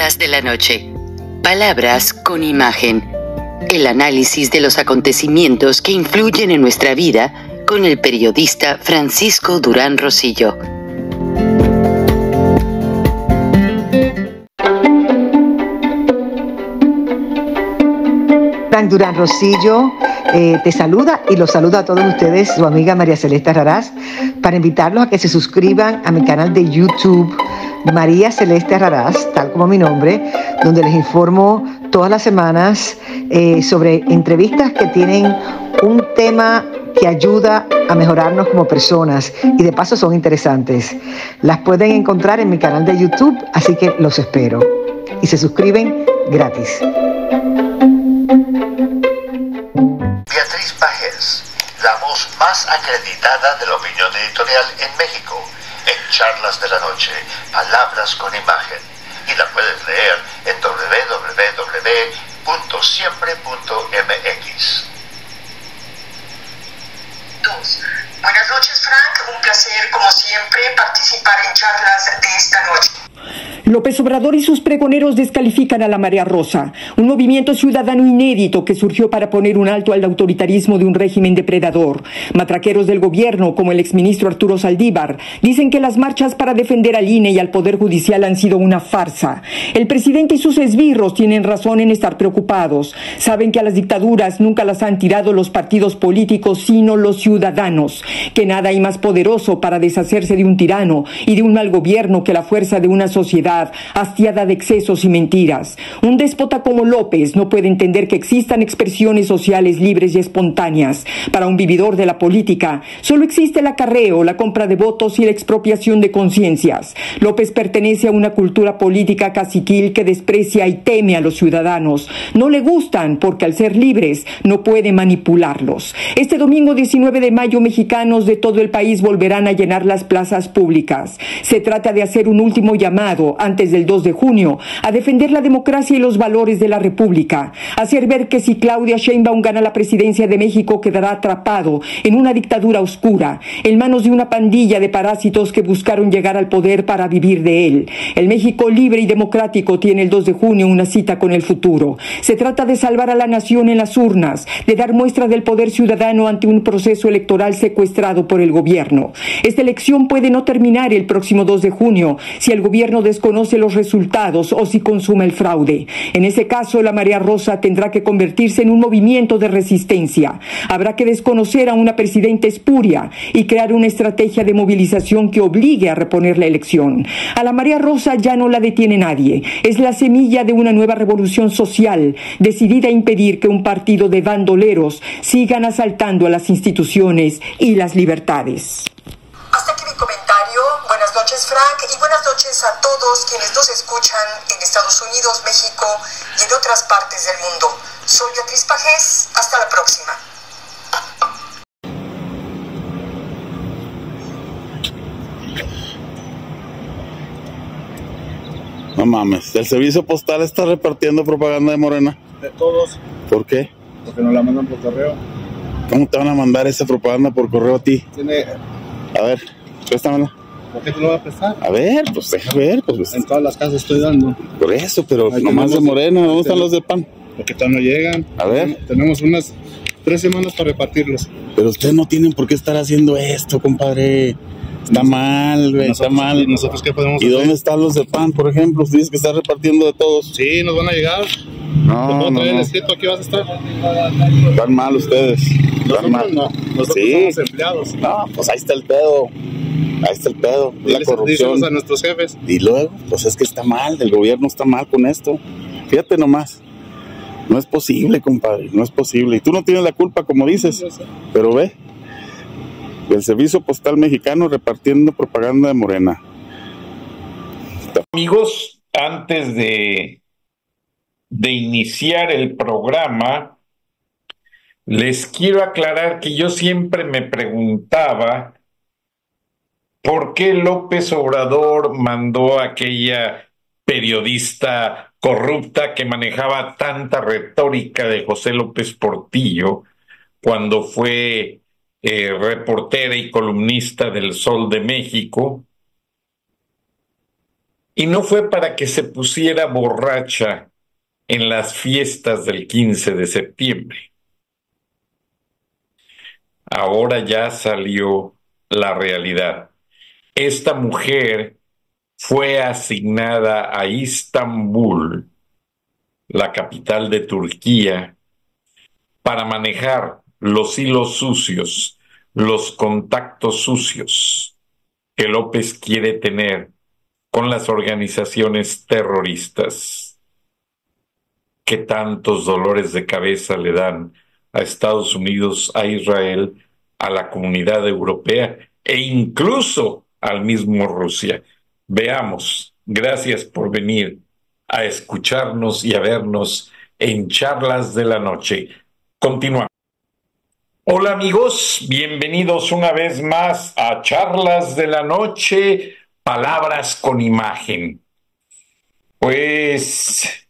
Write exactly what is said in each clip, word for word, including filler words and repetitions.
Charlas de la noche. Palabras con imagen. El análisis de los acontecimientos que influyen en nuestra vida con el periodista Francisco Durán Rosillo. Frank Durán Rosillo eh, te saluda y los saluda a todos ustedes, su amiga María Celeste Raraz, para invitarlos a que se suscriban a mi canal de YouTube, María Celeste Raraz, tal como mi nombre, donde les informo todas las semanas eh, sobre entrevistas que tienen un tema que ayuda a mejorarnos como personas y de paso son interesantes. Las pueden encontrar en mi canal de YouTube, así que los espero. Y se suscriben gratis. Beatriz Pajés, la voz más acreditada de la opinión editorial en México, en Charlas de la Noche, Palabras con Imagen. Y la puedes leer en doble u doble u doble u punto siempre punto m x. Dos. Buenas noches, Frank. Un placer, como siempre, participar en charlas de esta noche. López Obrador y sus pregoneros descalifican a la Marea Rosa, un movimiento ciudadano inédito que surgió para poner un alto al autoritarismo de un régimen depredador. Matraqueros del gobierno, como el exministro Arturo Saldívar, dicen que las marchas para defender al I N E y al Poder Judicial han sido una farsa. El presidente y sus esbirros tienen razón en estar preocupados. Saben que a las dictaduras nunca las han tirado los partidos políticos, sino los ciudadanos. Que nada hay más poderoso para deshacerse de un tirano y de un mal gobierno que la fuerza de una sociedad hastiada de excesos y mentiras. Un déspota como López no puede entender que existan expresiones sociales libres y espontáneas. Para un vividor de la política, solo existe el acarreo, la compra de votos y la expropiación de conciencias. López pertenece a una cultura política caciquil que desprecia y teme a los ciudadanos. No le gustan porque al ser libres no puede manipularlos. Este domingo diecinueve de mayo, mexicanos de todo el país volverán a llenar las plazas públicas. Se trata de hacer un último llamado antes del dos de junio, a defender la democracia y los valores de la República, hacer ver que si Claudia Sheinbaum gana la presidencia de México quedará atrapado en una dictadura oscura, en manos de una pandilla de parásitos que buscaron llegar al poder para vivir de él. El México libre y democrático tiene el dos de junio una cita con el futuro. Se trata de salvar a la nación en las urnas, de dar muestra del poder ciudadano ante un proceso electoral secuestrado por el gobierno. Esta elección puede no terminar el próximo dos de junio si el gobierno desconoce los resultados o si consuma el fraude. En ese caso, la Marea Rosa tendrá que convertirse en un movimiento de resistencia. Habrá que desconocer a una presidenta espuria y crear una estrategia de movilización que obligue a reponer la elección. A la Marea Rosa ya no la detiene nadie. Es la semilla de una nueva revolución social, decidida a impedir que un partido de bandoleros sigan asaltando a las instituciones y las libertades. Hasta aquí mi comentario. Buenas noches, Frank, y buenas noches a todos quienes nos escuchan en Estados Unidos, México y en otras partes del mundo. Soy Beatriz Pajés. Hasta la próxima. No mames, el servicio postal está repartiendo propaganda de Morena. De todos. ¿Por qué? Porque nos la mandan por correo. ¿Cómo te van a mandar esa propaganda por correo a ti? Tiene... A ver, préstamela. ¿Por qué te lo voy a prestar? A ver, pues deja ver. Pues, en todas las casas estoy dando. Por eso, pero ahí nomás de Morena. ¿Dónde están los de P A N? Porque todavía no llegan. A ver. Tenemos unas tres semanas para repartirlos. Pero ustedes no tienen por qué estar haciendo esto, compadre. Está mal, güey, está mal. ¿Nosotros qué podemos ¿Y hacer? dónde están los de P A N, por ejemplo? Dices que está repartiendo de todos. Sí, nos van a llegar. No, ¿Te puedo no, traer no. el escrito? Aquí vas a estar. Están mal ustedes. Están Nosotros mal. no. Nosotros Sí. somos empleados. No, pues ahí está el pedo. Ahí está el pedo. La Diles- corrupción. díselos a nuestros jefes. Y luego, pues es que está mal, el gobierno está mal con esto. Fíjate nomás. No es posible, compadre, no es posible. Y tú no tienes la culpa, como dices. Pero ve, el Servicio Postal Mexicano repartiendo propaganda de Morena. Amigos, antes de, de iniciar el programa, les quiero aclarar que yo siempre me preguntaba por qué López Obrador mandó a aquella periodista corrupta que manejaba tanta retórica de José López Portillo cuando fue eh, reportera y columnista del Sol de México. Y no fue para que se pusiera borracha en las fiestas del quince de septiembre. Ahora ya salió la realidad. Esta mujer fue asignada a Istambul, la capital de Turquía, para manejar los hilos sucios, los contactos sucios que López quiere tener con las organizaciones terroristas que tantos dolores de cabeza le dan a Estados Unidos, a Israel, a la comunidad europea e incluso al mismo Rusia. Veamos, gracias por venir a escucharnos y a vernos en Charlas de la Noche. Continuamos. Hola amigos, bienvenidos una vez más a Charlas de la Noche, Palabras con Imagen. Pues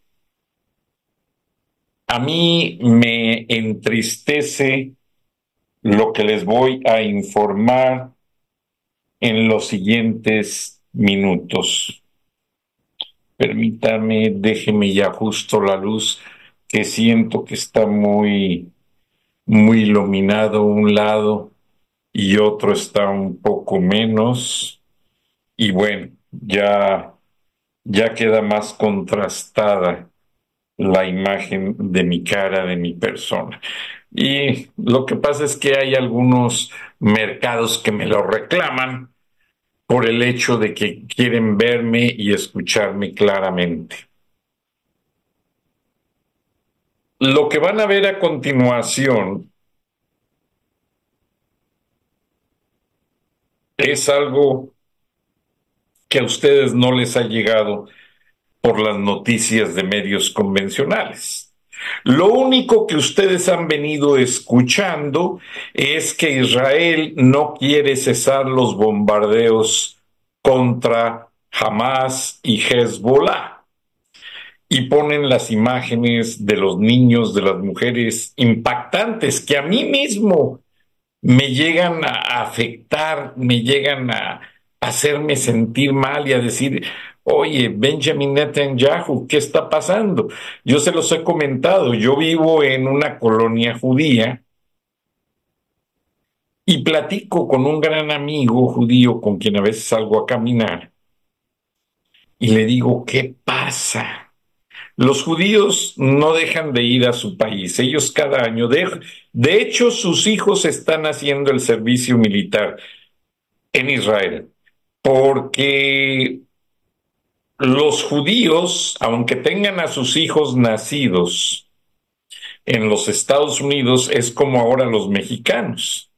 a mí me entristece lo que les voy a informar en los siguientes minutos. Permítame, déjeme ya justo la luz, que siento que está muy, muy iluminado un lado y otro está un poco menos. Y bueno, ya, ya queda más contrastada la imagen de mi cara, de mi persona. Y lo que pasa es que hay algunos mercados que me lo reclaman por el hecho de que quieren verme y escucharme claramente. Lo que van a ver a continuación es algo que a ustedes no les ha llegado por las noticias de medios convencionales. Lo único que ustedes han venido escuchando es que Israel no quiere cesar los bombardeos contra Hamas y Hezbollah. Y ponen las imágenes de los niños, de las mujeres impactantes que a mí mismo me llegan a afectar, me llegan a hacerme sentir mal y a decir, oye, Benjamin Netanyahu, ¿qué está pasando? Yo se los he comentado, yo vivo en una colonia judía y platico con un gran amigo judío con quien a veces salgo a caminar y le digo, ¿qué pasa? Los judíos no dejan de ir a su país, ellos cada año, de, de hecho sus hijos están haciendo el servicio militar en Israel, porque los judíos, aunque tengan a sus hijos nacidos en los Estados Unidos, es como ahora los mexicanos.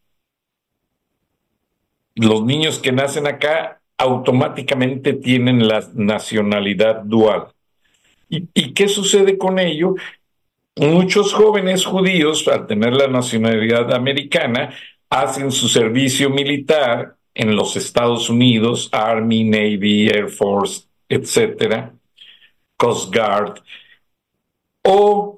Los niños que nacen acá automáticamente tienen la nacionalidad dual. ¿Y, y qué sucede con ello? Muchos jóvenes judíos, al tener la nacionalidad americana, hacen su servicio militar en los Estados Unidos, Army, Navy, Air Force, etcétera, Coast Guard, o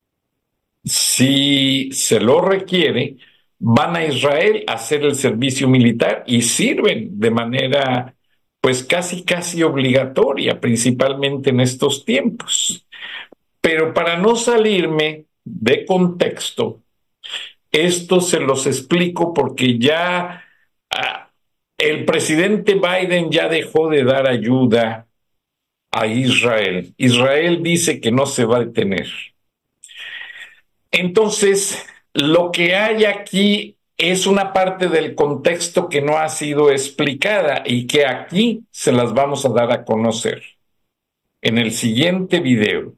si se lo requiere, van a Israel a hacer el servicio militar y sirven de manera pues casi casi obligatoria, principalmente en estos tiempos. Pero para no salirme de contexto, esto se los explico porque ya ah, el presidente Biden ya dejó de dar ayuda a Israel. Israel dice que no se va a detener. Entonces, lo que hay aquí es una parte del contexto que no ha sido explicada y que aquí se las vamos a dar a conocer. En el siguiente video,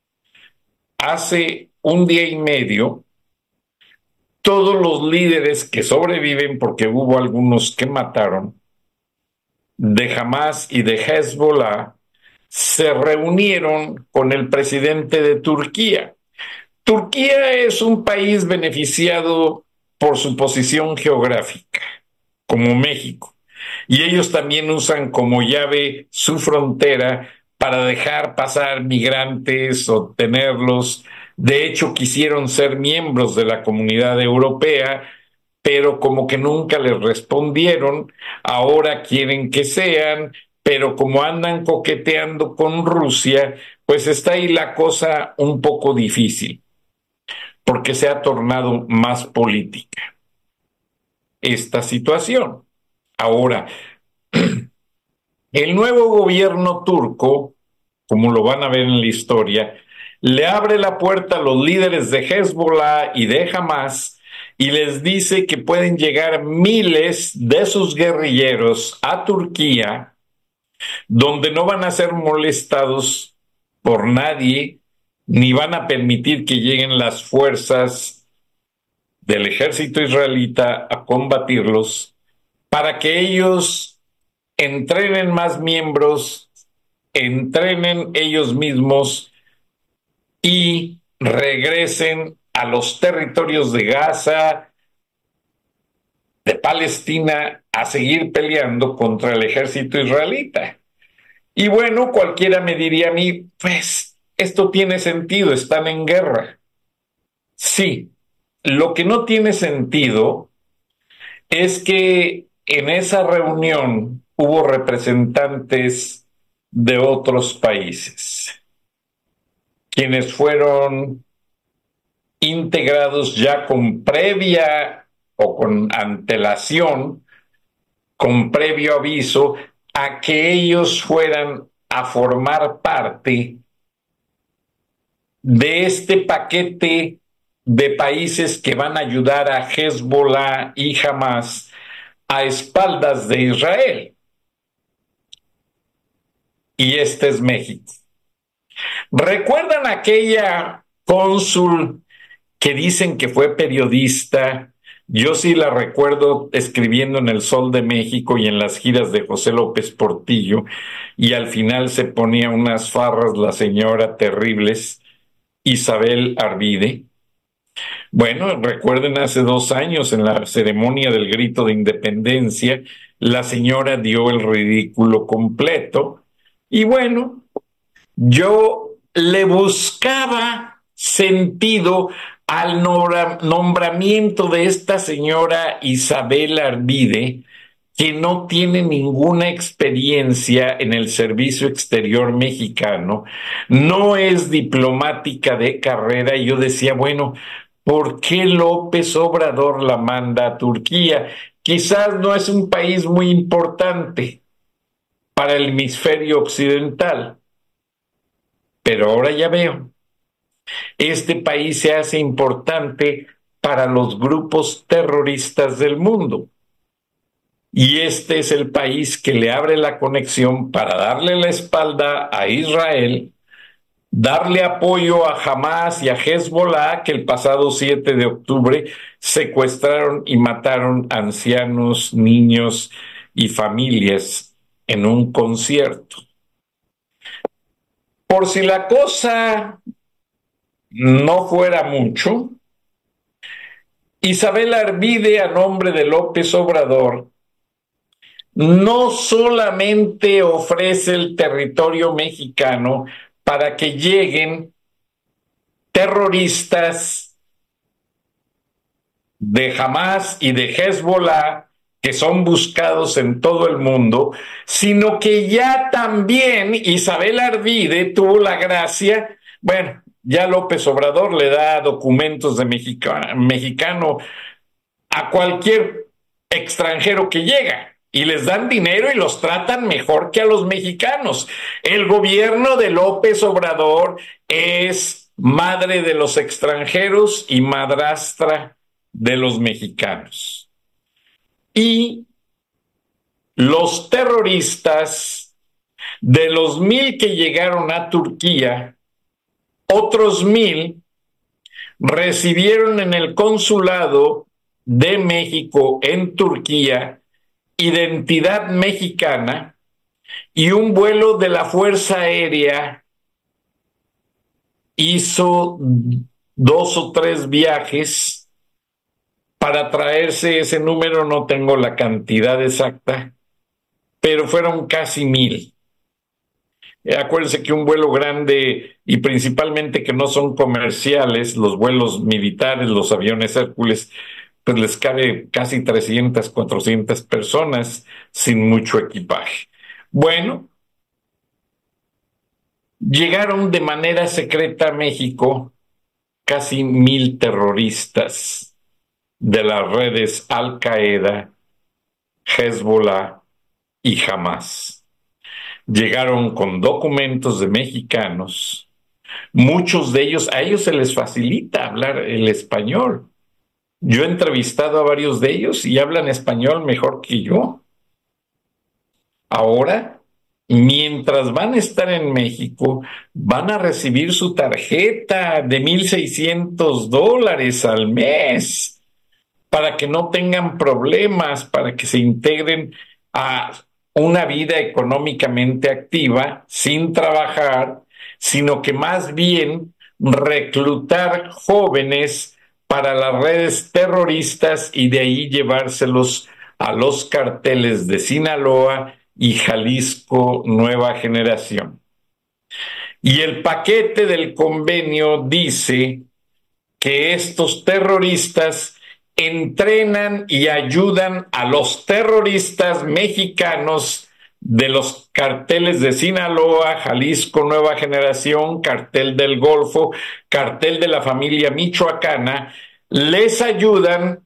hace un día y medio, todos los líderes que sobreviven, porque hubo algunos que mataron, de Hamas y de Hezbollah, se reunieron con el presidente de Turquía. Turquía es un país beneficiado por su posición geográfica, como México, y ellos también usan como llave su frontera para dejar pasar migrantes o tenerlos. De hecho, quisieron ser miembros de la Comunidad Europea, pero como que nunca les respondieron, ahora quieren que sean, pero como andan coqueteando con Rusia, pues está ahí la cosa un poco difícil, porque se ha tornado más política esta situación. Ahora, el nuevo gobierno turco, como lo van a ver en la historia, le abre la puerta a los líderes de Hezbollah y de Hamas y les dice que pueden llegar miles de sus guerrilleros a Turquía, donde no van a ser molestados por nadie, ni van a permitir que lleguen las fuerzas del ejército israelita a combatirlos, para que ellos entrenen más miembros, entrenen ellos mismos y regresen a los territorios de Gaza, de Palestina, a seguir peleando contra el ejército israelita. Y bueno, cualquiera me diría a mí, pues, esto tiene sentido, están en guerra. Sí, lo que no tiene sentido es que en esa reunión hubo representantes de otros países, quienes fueron integrados ya con previa o con antelación, con previo aviso, a que ellos fueran a formar parte de este paquete de países que van a ayudar a Hezbollah y Hamas a espaldas de Israel. Y este es México. ¿Recuerdan aquella cónsul que dicen que fue periodista? Yo sí la recuerdo escribiendo en El Sol de México y en las giras de José López Portillo, y al final se ponía unas farras la señora terribles, Isabel Arvide. Bueno, recuerden hace dos años en la ceremonia del grito de independencia, la señora dio el ridículo completo, y bueno, yo le buscaba sentido al nombramiento de esta señora Isabel Arvide, que no tiene ninguna experiencia en el servicio exterior mexicano, no es diplomática de carrera, y yo decía, bueno, ¿por qué López Obrador la manda a Turquía? Quizás no es un país muy importante para el hemisferio occidental, pero ahora ya veo, este país se hace importante para los grupos terroristas del mundo. Y este es el país que le abre la conexión para darle la espalda a Israel, darle apoyo a Hamas y a Hezbollah, que el pasado siete de octubre secuestraron y mataron ancianos, niños y familias en un concierto. Por si la cosa no fuera mucho, Isabel Arvide, a nombre de López Obrador, no solamente ofrece el territorio mexicano para que lleguen terroristas de Hamas y de Hezbollah, que son buscados en todo el mundo, sino que ya también Isabel Arvide tuvo la gracia, bueno, ya López Obrador le da documentos de mexicano, mexicano a cualquier extranjero que llega, y les dan dinero y los tratan mejor que a los mexicanos. El gobierno de López Obrador es madre de los extranjeros y madrastra de los mexicanos. Y los terroristas, de los mil que llegaron a Turquía, otros mil recibieron en el consulado de México en Turquía identidad mexicana, y un vuelo de la Fuerza Aérea hizo dos o tres viajes para traerse ese número, no tengo la cantidad exacta, pero fueron casi mil. Acuérdense que un vuelo grande, y principalmente que no son comerciales, los vuelos militares, los aviones Hércules, pues les cabe casi trescientas, cuatrocientas personas sin mucho equipaje. Bueno, llegaron de manera secreta a México casi mil terroristas de las redes Al Qaeda, Hezbollah y Hamas. Llegaron con documentos de mexicanos. Muchos de ellos, a ellos se les facilita hablar el español. Yo he entrevistado a varios de ellos y hablan español mejor que yo. Ahora, mientras van a estar en México, van a recibir su tarjeta de mil seiscientos dólares al mes para que no tengan problemas, para que se integren a una vida económicamente activa sin trabajar, sino que más bien reclutar jóvenes para las redes terroristas y de ahí llevárselos a los carteles de Sinaloa y Jalisco Nueva Generación. Y el paquete del convenio dice que estos terroristas entrenan y ayudan a los terroristas mexicanos de los carteles de Sinaloa, Jalisco Nueva Generación, Cartel del Golfo, Cartel de la Familia Michoacana, les ayudan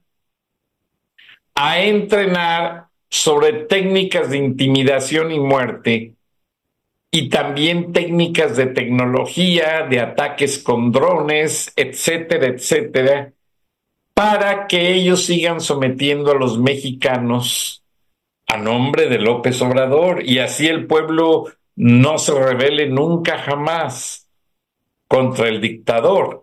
a entrenar sobre técnicas de intimidación y muerte y también técnicas de tecnología, de ataques con drones, etcétera, etcétera, para que ellos sigan sometiendo a los mexicanos a nombre de López Obrador y así el pueblo no se rebele nunca jamás contra el dictador.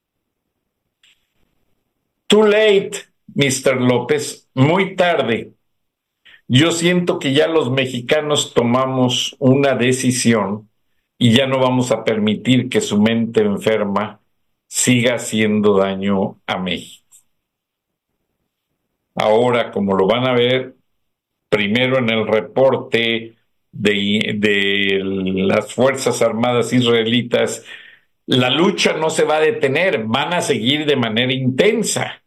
Too late, mister López, muy tarde. Yo siento que ya los mexicanos tomamos una decisión y ya no vamos a permitir que su mente enferma siga haciendo daño a México. Ahora, como lo van a ver, primero en el reporte de, de las Fuerzas Armadas israelitas, la lucha no se va a detener, van a seguir de manera intensa.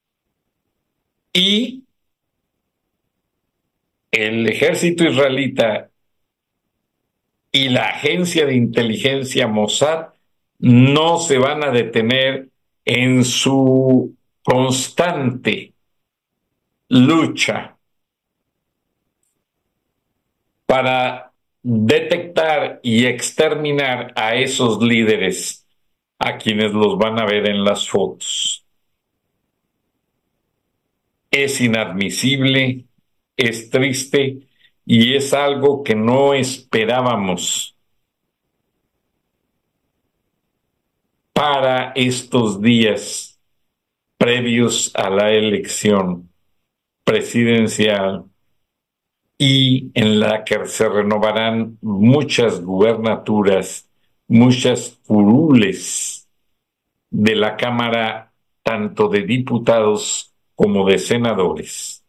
Y el ejército israelita y la agencia de inteligencia Mossad no se van a detener en su constante lucha para detectar y exterminar a esos líderes a quienes los van a ver en las fotos. Es inadmisible, es triste y es algo que no esperábamos para estos días previos a la elección presidencial y en la que se renovarán muchas gubernaturas, muchas curules de la Cámara, tanto de diputados como de senadores.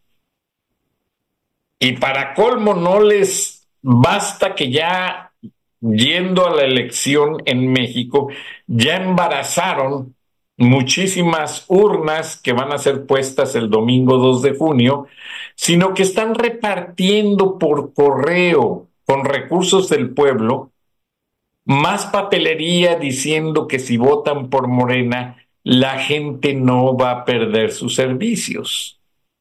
Y para colmo no les basta que ya yendo a la elección en México, ya embarazaron muchísimas urnas que van a ser puestas el domingo dos de junio, sino que están repartiendo por correo con recursos del pueblo más papelería diciendo que si votan por Morena, la gente no va a perder sus servicios.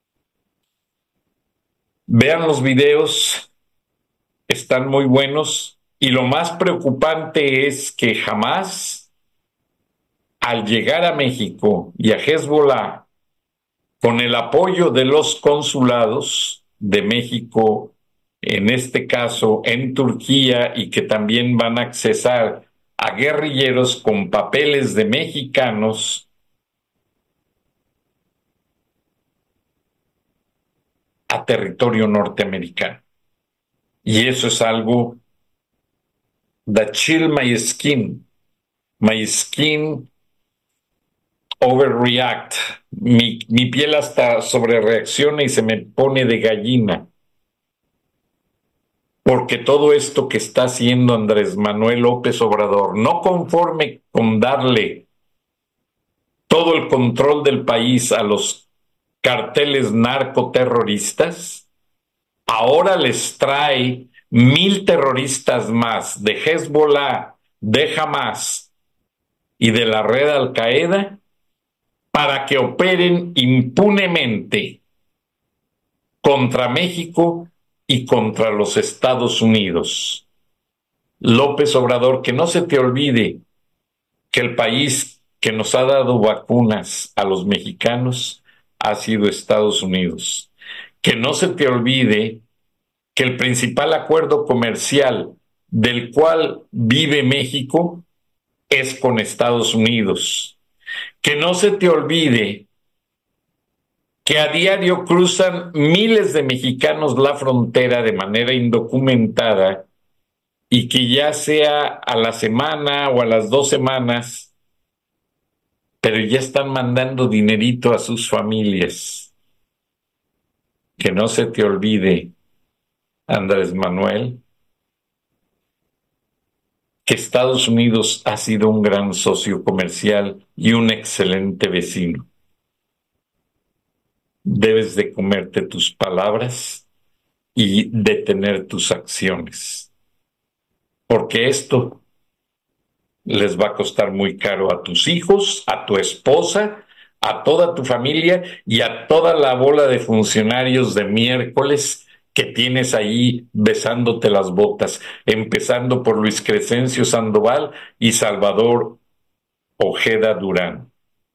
Vean los videos, están muy buenos, y lo más preocupante es que jamás, al llegar a México y a Hezbollah, con el apoyo de los consulados de México, en este caso en Turquía, y que también van a accesar a guerrilleros con papeles de mexicanos, a territorio norteamericano. Y eso es algo that chill my skin. My skin overreact. Mi, mi piel hasta sobrereacciona y se me pone de gallina. Porque todo esto que está haciendo Andrés Manuel López Obrador, no conforme con darle todo el control del país a los carteles narcoterroristas, ahora les trae mil terroristas más de Hezbollah, de Hamas y de la red Al-Qaeda para que operen impunemente contra México y contra los Estados Unidos. López Obrador, que no se te olvide que el país que nos ha dado vacunas a los mexicanos ha sido Estados Unidos. Que no se te olvide que el principal acuerdo comercial del cual vive México es con Estados Unidos. Que no se te olvide que a diario cruzan miles de mexicanos la frontera de manera indocumentada y que ya sea a la semana o a las dos semanas, pero ya están mandando dinerito a sus familias. Que no se te olvide, Andrés Manuel, que Estados Unidos ha sido un gran socio comercial y un excelente vecino. Debes de comerte tus palabras y detener tus acciones, porque esto les va a costar muy caro a tus hijos, a tu esposa, a toda tu familia y a toda la bola de funcionarios de miércoles que tienes ahí besándote las botas, empezando por Luis Crescencio Sandoval y Salvador Ojeda Durán.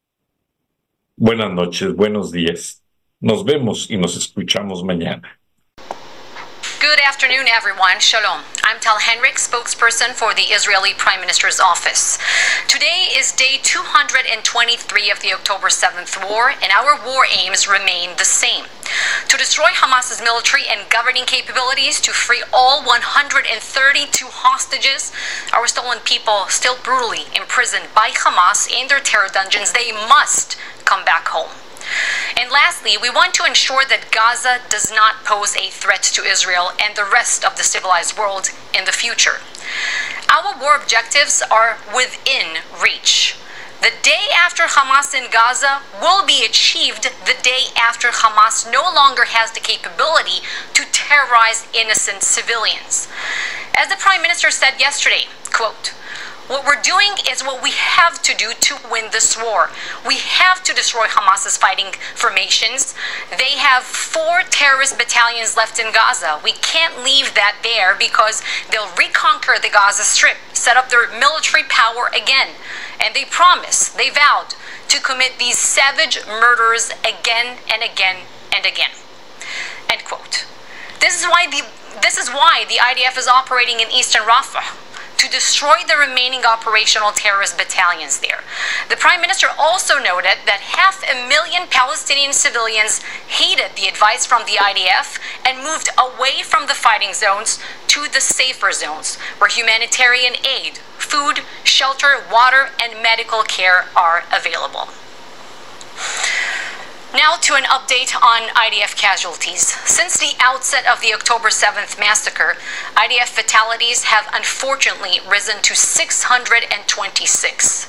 Buenas noches, buenos días. Nos vemos y nos escuchamos mañana. Good afternoon, everyone. Shalom. I'm Tal Henrik, spokesperson for the Israeli Prime Minister's office. Today is day two hundred twenty-three of the October seventh war, and our war aims remain the same. To destroy Hamas's military and governing capabilities, to free all one hundred thirty-two hostages, our stolen people still brutally imprisoned by Hamas in their terror dungeons, they must come back home. And lastly, we want to ensure that Gaza does not pose a threat to Israel and the rest of the civilized world in the future. Our war objectives are within reach. The day after Hamas in Gaza will be achieved the day after Hamas no longer has the capability to terrorize innocent civilians. As the Prime Minister said yesterday, quote, "What we're doing is what we have to do to win this war. We have to destroy Hamas's fighting formations. They have four terrorist battalions left in Gaza. We can't leave that there because they'll reconquer the Gaza Strip, set up their military power again. And they promised, they vowed to commit these savage murders again and again and again." End quote. This is why the this is why the I D F is operating in Eastern Rafah, to destroy the remaining operational terrorist battalions there. The Prime Minister also noted that half a million Palestinian civilians heeded the advice from the I D F and moved away from the fighting zones to the safer zones, where humanitarian aid, food, shelter, water, and medical care are available. Now to an update on I D F casualties. Since the outset of the October seventh massacre, I D F fatalities have unfortunately risen to six hundred twenty-six.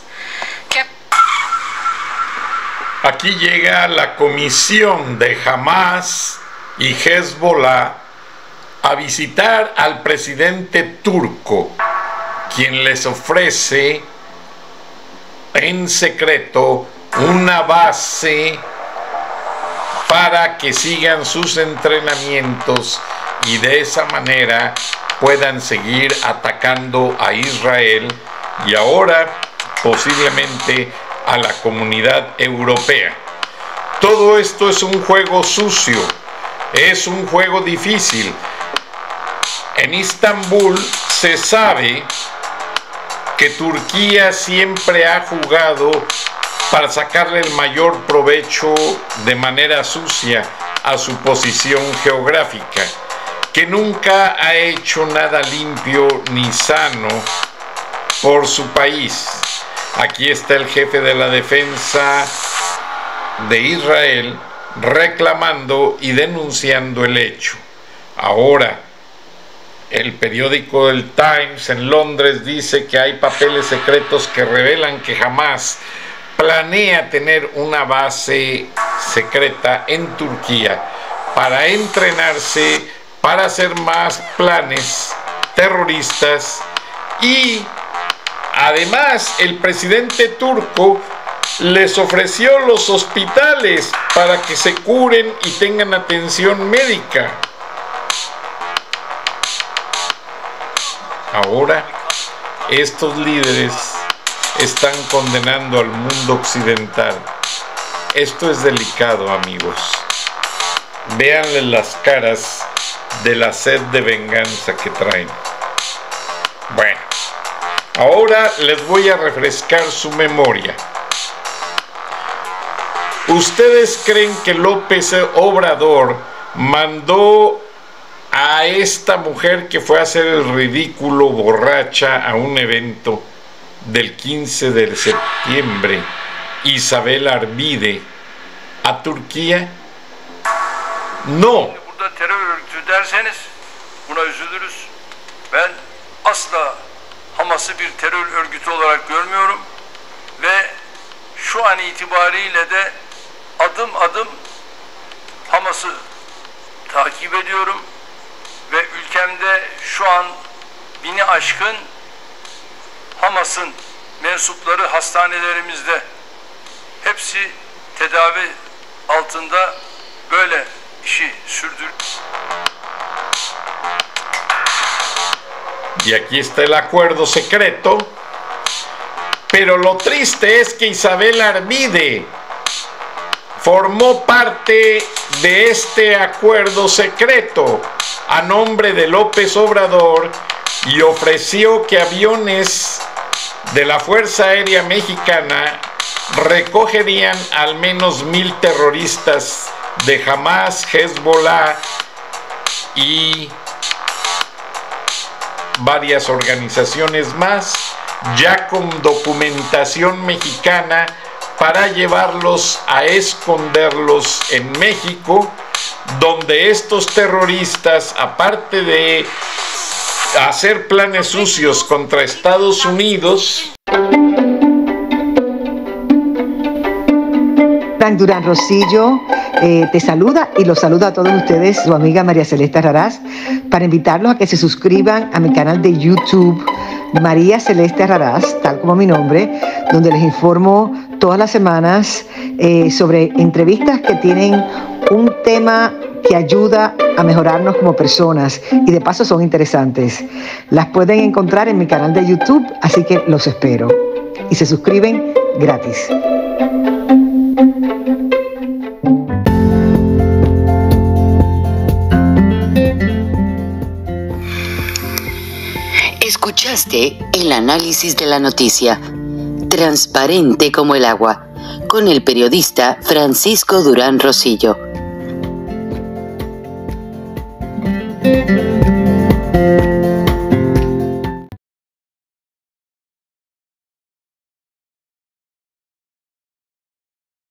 Aquí llega la comisión de Hamas y Hezbollah a visitar al presidente turco, quien les ofrece en secreto una base para que sigan sus entrenamientos y de esa manera puedan seguir atacando a Israel y ahora posiblemente a la comunidad europea. Todo esto es un juego sucio, es un juego difícil. En Estambul se sabe que Turquía siempre ha jugado para sacarle el mayor provecho de manera sucia a su posición geográfica, que nunca ha hecho nada limpio ni sano por su país. Aquí está el jefe de la defensa de Israel reclamando y denunciando el hecho. Ahora, el periódico El Times en Londres dice que hay papeles secretos que revelan que Hamas planea tener una base secreta en Turquía para entrenarse, para hacer más planes terroristas y además el presidente turco les ofreció los hospitales para que se curen y tengan atención médica. Ahora, estos líderes están condenando al mundo occidental. Esto es delicado, amigos. Véanle las caras de la sed de venganza que traen. Bueno, ahora les voy a refrescar su memoria. ¿Ustedes creen que López Obrador mandó a esta mujer que fue a hacer el ridículo borracha a un evento del quince de septiembre, Isabel Arvide, a Turquía? No. Burada terör örgütü derseniz buna üzülürüz. Ben asla Hamas'ı bir terör örgütü olarak görmüyorum ve şu an itibariyle de adım adım Hamas'ı takip ediyorum ve ülkemde şu an bini aşkın Hamas'ın mensupları hastanelerimizde, hepsi tedavi altında, böyle işi sürdür. Y aquí está el acuerdo secreto, pero lo triste es que Isabel Arvide formó parte de este acuerdo secreto a nombre de López Obrador y ofreció que aviones de la Fuerza Aérea Mexicana recogerían al menos mil terroristas de Hamas, Hezbollah y varias organizaciones más, ya con documentación mexicana, para llevarlos a esconderlos en México, donde estos terroristas, aparte de hacer planes sucios contra Estados Unidos. Frank Durán Rosillo eh, te saluda y los saluda a todos ustedes, su amiga María Celeste Raraz, para invitarlos a que se suscriban a mi canal de YouTube, María Celeste Raraz, tal como mi nombre, donde les informo todas las semanas eh, sobre entrevistas que tienen un tema que ayuda a mejorarnos como personas y de paso son interesantes. Las pueden encontrar en mi canal de YouTube, así que los espero. Y se suscriben gratis. Escuchaste el análisis de la noticia, transparente como el agua, con el periodista Francisco Durán Rosillo.